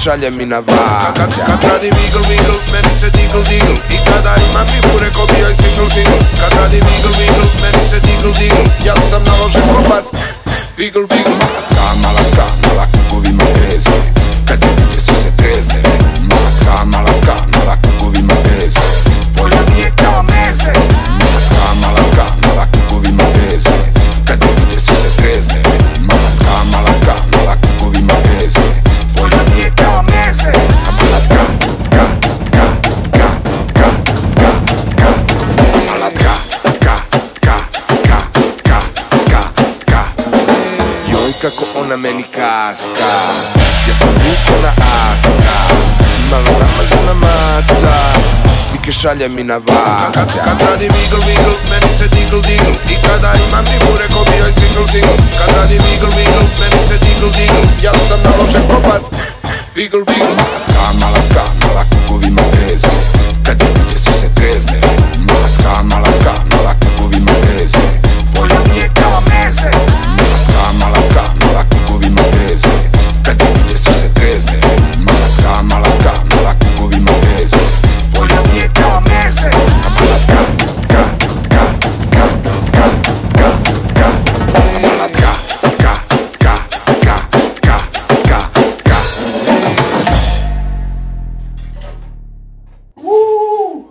šalje mi na vas. Kad radim eagle wiggle, meni se diggle diggle. I kada imam pivu, reko bijaj single single. Kad radim eagle wiggle, meni se diggle diggle. Ja sam naložen kompas, eagle beagle. Malatka, mala kukovima veze. Kad je vide su se trezne. Malatka, mala kukovima veze. Polja nije kao meze. Malatka, mala kukovima veze. Kad je vide su se trezne. Malatka, mala kukovima veze. Polja nije kao meze. Malatka, Joj kako ona meni kaska, ja sam vuko na aska. Malo namazana maca, slike šalje mi na vas. Kad radim eagle wiggle, meni se diggle diggle. I kada imam pivu, reko bijaj single single. Kad radim eagle wiggle, meni se diggle diggle. Ja sam naložen kompas, eagle beagle. Malatka, mala